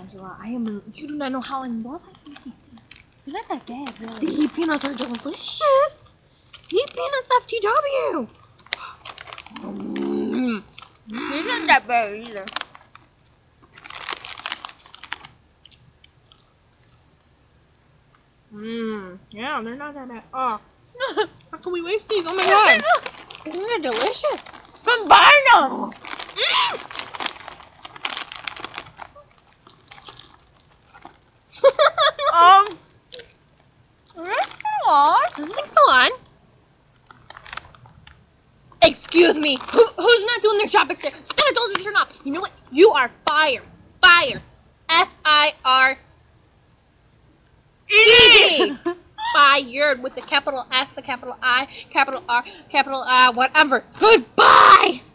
Angela, you do not know how in love I am with these things. They're not that bad, really. The heat peanuts are delicious. Heat peanuts FTW. These aren't that bad either. Yeah, they're not that bad. Oh, how can we waste these? Oh my god. Isn't it delicious? Combine them! Is this still on? Excuse me. Who's not doing their job back there? I thought I told you to turn off. You know what? You are fired. Fire. F-I-R-E-D. Fired with the capital F, the capital I, capital R, capital whatever. Goodbye.